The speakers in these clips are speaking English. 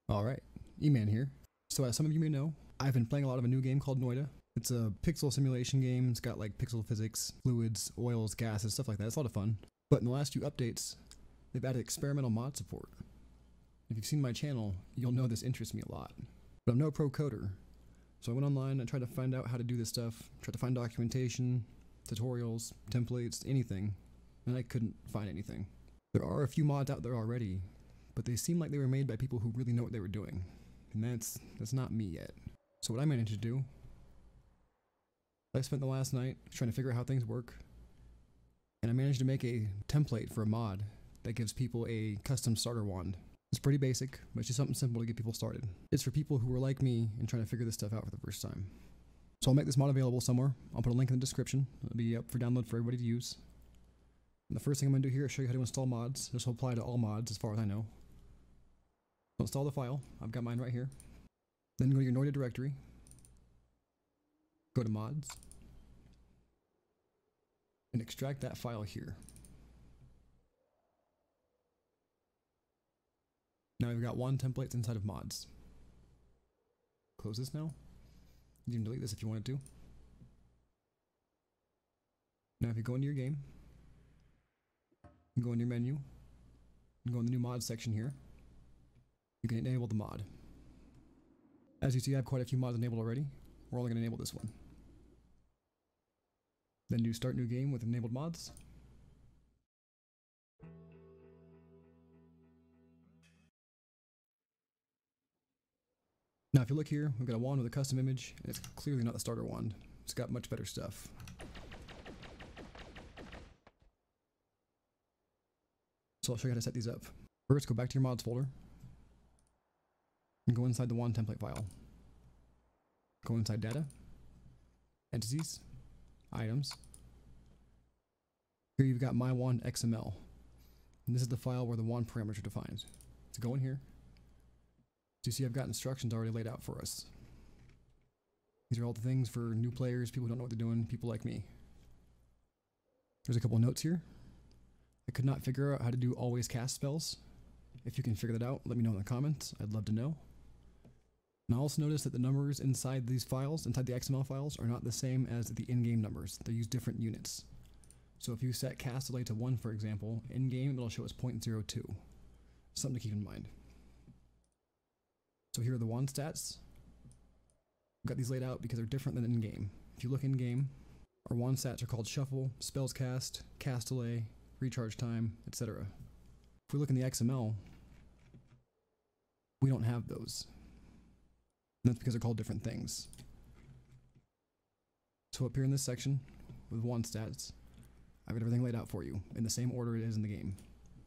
Alright, E-Man here. So as some of you may know, I've been playing a lot of a new game called Noita. It's a pixel simulation game. It's got like pixel physics, fluids, oils, gases, stuff like that. It's a lot of fun. But in the last few updates, they've added experimental mod support. If you've seen my channel, you'll know this interests me a lot. But I'm no pro coder. So I went online and tried to find out how to do this stuff, tried to find documentation, tutorials, templates, anything, and I couldn't find anything. There are a few mods out there already, but they seem like they were made by people who really know what they were doing. And that's not me yet. So what I managed to do, I spent the last night trying to figure out how things work, and I managed to make a template for a mod that gives people a custom starter wand. It's pretty basic, but it's just something simple to get people started. It's for people who are like me and trying to figure this stuff out for the first time. So I'll make this mod available somewhere. I'll put a link in the description. It'll be up for download for everybody to use. And the first thing I'm going to do here is show you how to install mods. This will apply to all mods as far as I know. So install the file. I've got mine right here. Then go to your Noita directory. Go to mods. And extract that file here. Now we've got one template inside of mods. Close this now. You can delete this if you wanted to. Now if you go into your game, you go into your menu, and go in the new mods section here, you can enable the mod. As you see, I have quite a few mods enabled already. We're only going to enable this one. Then do start new game with enabled mods. Now if you look here, we've got a wand with a custom image, and it's clearly not the starter wand. It's got much better stuff. So I'll show you how to set these up. First, go back to your mods folder, and go inside the wand template file. Go inside data, entities, items. Here you've got my wand XML, and this is the file where the wand parameters are defined. So go in here. So you see I've got instructions already laid out for us. These are all the things for new players, people who don't know what they're doing, people like me. There's a couple notes here. I could not figure out how to do always cast spells. If you can figure that out, let me know in the comments. I'd love to know. And I also noticed that the numbers inside these files, inside the XML files, are not the same as the in-game numbers. They use different units. So if you set cast delay to 1, for example, in-game it'll show as 0.02. Something to keep in mind. So here are the wand stats. I've got these laid out because they're different than in-game. If you look in-game, our wand stats are called shuffle, spells cast delay, recharge time, etc. If we look in the XML, we don't have those. And that's because they're called different things. So up here in this section, with wand stats, I've got everything laid out for you in the same order it is in the game.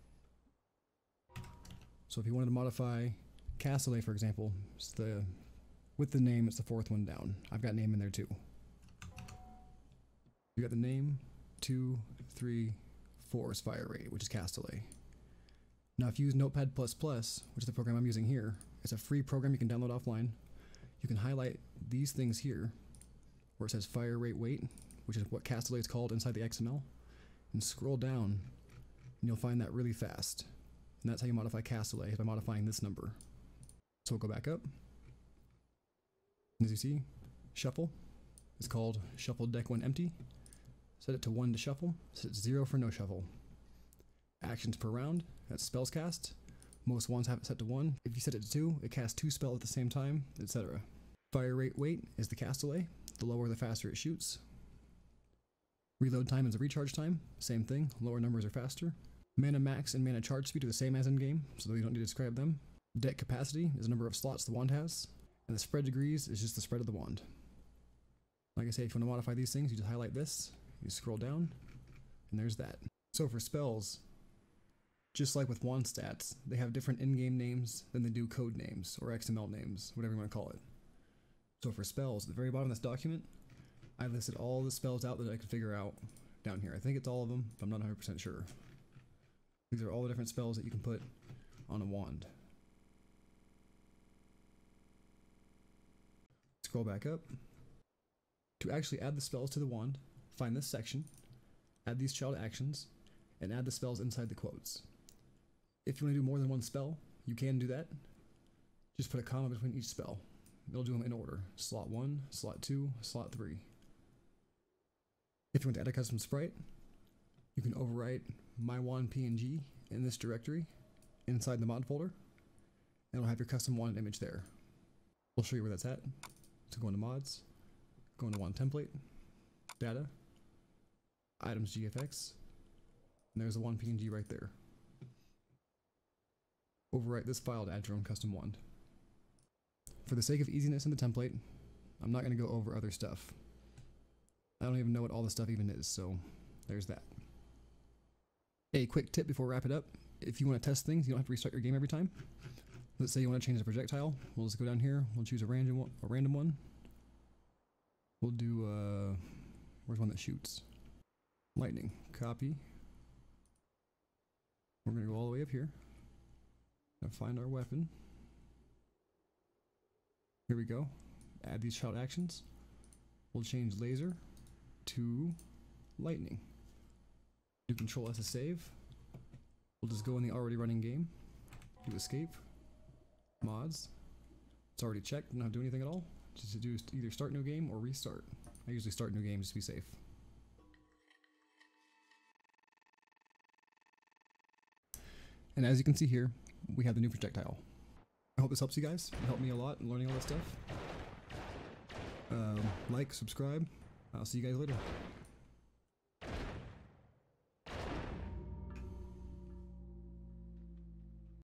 So if you wanted to modify cast delay, for example, it's with the name, it's the fourth one down. I've got name in there too. You got the name, 2, 3, 4 is fire rate, which is cast delay. Now if you use Notepad++, which is the program I'm using here, it's a free program you can download offline. You can highlight these things here, where it says fire rate weight, which is what cast delay is called inside the XML, and scroll down, and you'll find that really fast. And that's how you modify cast delay, is by modifying this number. So we'll go back up. And as you see, shuffle is called shuffle deck when empty. Set it to 1 to shuffle, set it to 0 for no shuffle. Actions per round, that's spells cast. Most wands have it set to 1. If you set it to 2, it casts 2 spells at the same time, etc. Fire rate weight is the cast delay. The lower the faster it shoots. Reload time is the recharge time, same thing, lower numbers are faster. Mana max and mana charge speed are the same as in game, so we don't need to describe them. Deck capacity is the number of slots the wand has, and the spread degrees is just the spread of the wand. Like I say, if you want to modify these things, you just highlight this, you scroll down, and there's that. So for spells, just like with wand stats, they have different in-game names than they do code names, or XML names, whatever you want to call it. So for spells, at the very bottom of this document, I listed all the spells out that I could figure out down here. I think it's all of them, but I'm not 100% sure. These are all the different spells that you can put on a wand. Scroll back up. To actually add the spells to the wand, find this section, add these child actions, and add the spells inside the quotes. If you want to do more than one spell, you can do that. Just put a comma between each spell. It'll do them in order. Slot 1, slot 2, slot 3. If you want to add a custom sprite, you can overwrite my wand PNG in this directory inside the mod folder, and it'll have your custom wand image there. We'll show you where that's at. So go into mods, go into wand template, data, items GFX, and there's the wand PNG right there. Overwrite this file to add your own custom wand. For the sake of easiness in the template, I'm not going to go over other stuff. I don't even know what all this stuff even is, so there's that. A quick tip before we wrap it up. If you want to test things, you don't have to restart your game every time. Let's say you want to change the projectile. We'll just go down here. We'll choose a random one. We'll do, where's one that shoots? Lightning. Copy. We're going to go all the way up here. Now find our weapon. Here we go. Add these shout actions. We'll change laser to lightning. Do Control S to save. We'll just go in the already running game. Do escape. Mods. It's already checked. Don't have to do anything at all. Just to do either start new game or restart. I usually start new game just to be safe. And as you can see here, we have the new projectile. I hope this helps you guys. It helped me a lot in learning all this stuff. Like, subscribe. I'll see you guys later.